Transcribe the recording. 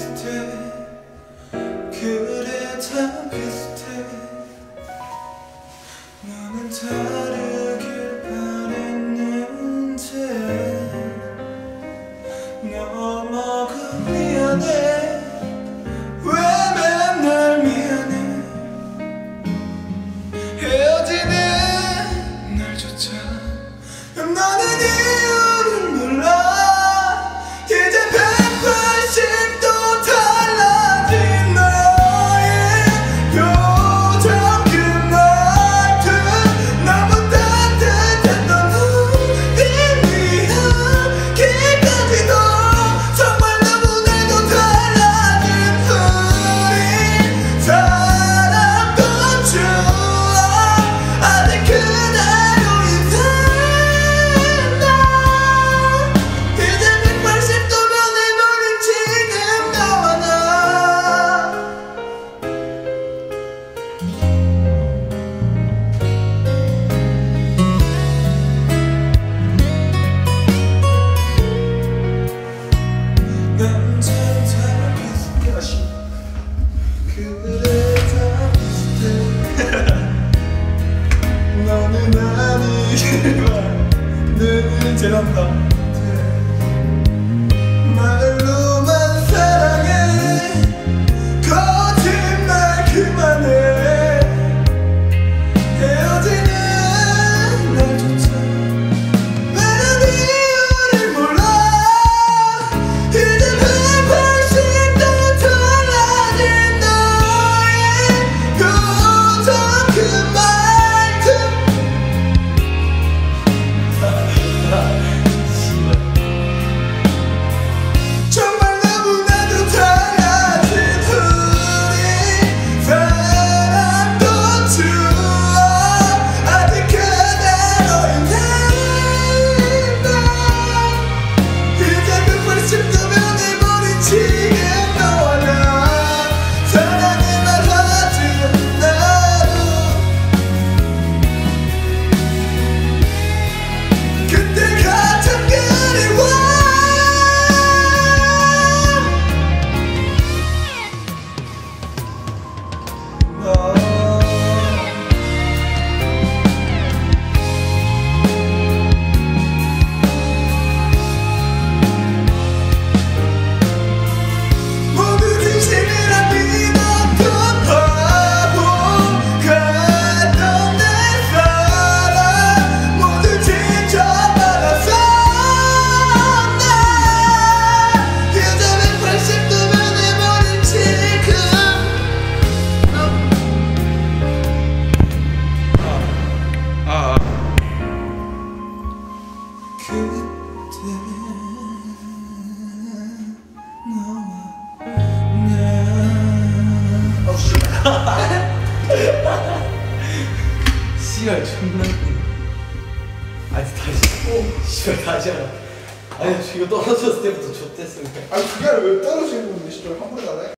비슷해. 그래 다 비슷해. 너는 다르길 바랬는데 너무 미안해. 왜 맨날 미안해. 헤어지는 날조차 너는 이유를 몰라. 이제 180도 달라진 너의 표정 그 말투 너무 따뜻했던 우리 이야기까지도 정말 너무나도 달라진 우리 사랑도 좋아. 아직 그대로 있나. 이제 180도 변해버린 지금 너와 나. 남자는 다 비슷해. 그래 다 비슷해. 너는 아니지만 늘 잘한다. 말로만 사랑해. 거짓말 그만해. 헤어지는 날조차 나는 이유를 몰라. 이제 180도 달라진 너의 표정 그 말투 정말 너무나도 달라진 우리 사랑도 좋아. 아직 그대로 있나. 이제 180도 변해버린 지금 너와 나. 사랑해 말하지 않아도 그때가 참 그리워. 모두 진심이라 믿었던 바보 같던 내 사랑 모두 진짜 말았어. 나 이제 180도 변해버린 지금 그때 너와 나. 씨발 존나 웃기네. 아니 다시 씨발 다시 하라. 아니 이거 떨어졌을 때부터 좆됐으니까. 아니 그게 아니라 왜 떨어지는 건데 진짜 한 번에 가네?